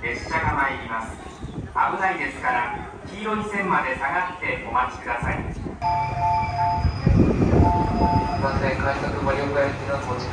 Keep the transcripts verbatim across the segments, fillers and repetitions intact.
列車が参ります。危ないですから黄色い線まで下がってお待ちください。 すいません、快速盛岡行きの到着です。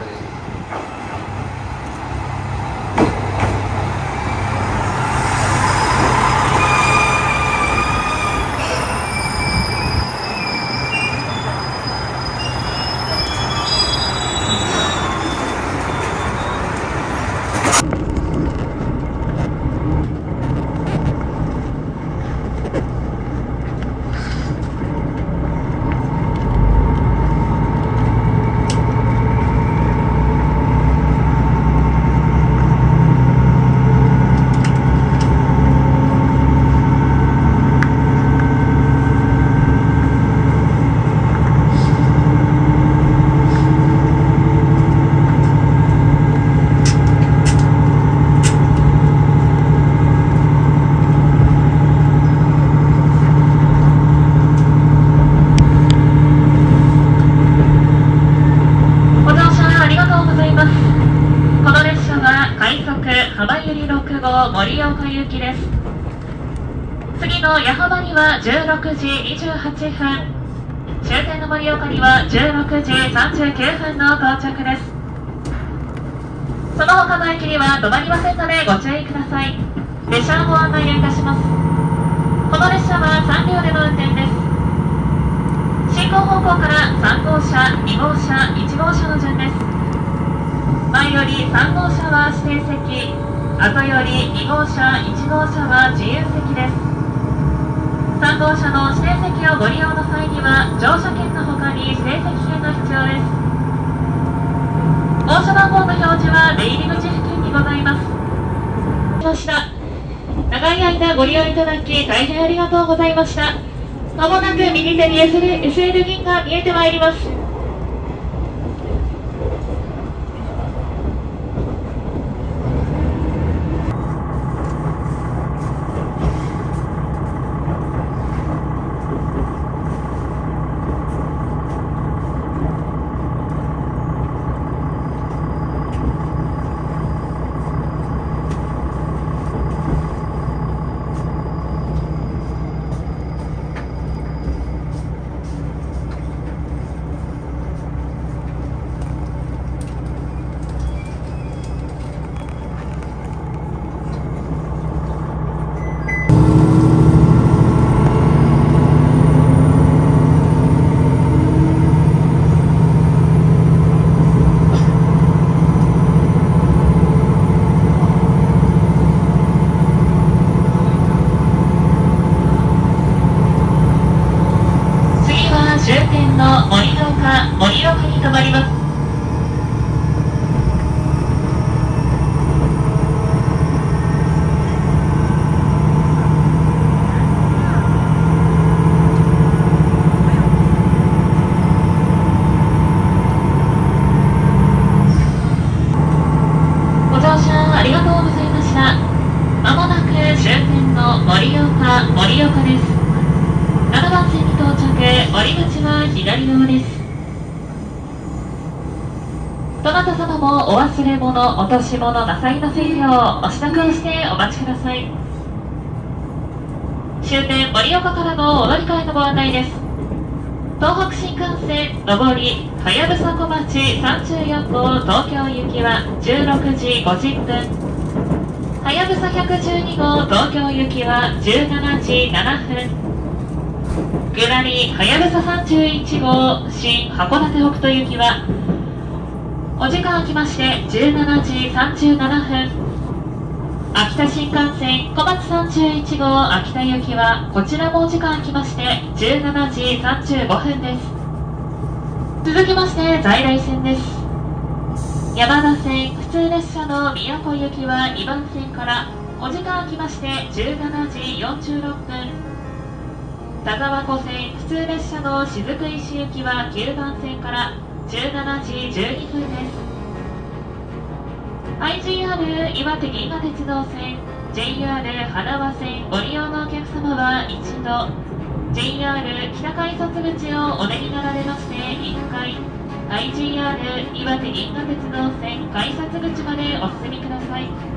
盛岡行きです。次の矢巾にはじゅうろくじにじゅうはっぷん、終点の盛岡にはじゅうろくじさんじゅうきゅうふんの到着です。その他の駅には止まりませんのでご注意ください。列車のご案内をいたします。この列車はさん両での運転です。進行方向からさん号車、に号車、いち号車の順です。前よりさん号車は指定席、後よりに号車、いち号車は自由席です。さん号車の指定席をご利用の際には乗車券の他に指定席券が必要です。号車番号の表示は出入り口付近にございます。ました長い間ご利用いただき大変ありがとうございました。まもなく右手に エスエル 銀が見えてまいります。どなた様もお忘れ物、落とし物なさいませんようお支度をしてお待ちください。終点盛岡からのお乗り換えのご案内です。東北新幹線上りはやぶさ小町さんじゅうよん号東京行きはじゅうろくじごじゅっぷん、はやぶさひゃくじゅうに号東京行きはじゅうしちじななふん、下りはやぶささんじゅういち号新函館北斗行きはお時間空きましてじゅうしちじさんじゅうななふん、秋田新幹線小松さんじゅういち号秋田行きはこちらもお時間空きましてじゅうしちじさんじゅうごふんです。続きまして在来線です。山田線普通列車の宮古行きはにばん線からお時間空きましてじゅうしちじよんじゅうろっぷん、田沢湖線普通列車の雫石行きはきゅうばん線からじゅうしちじじゅうにふんです。 アイジーアール 岩手銀河鉄道線 ジェイアール 花輪線ご利用のお客様は一度 ジェイアール 北改札口をお出になられましていっかい アイジーアール 岩手銀河鉄道線改札口までお進みください。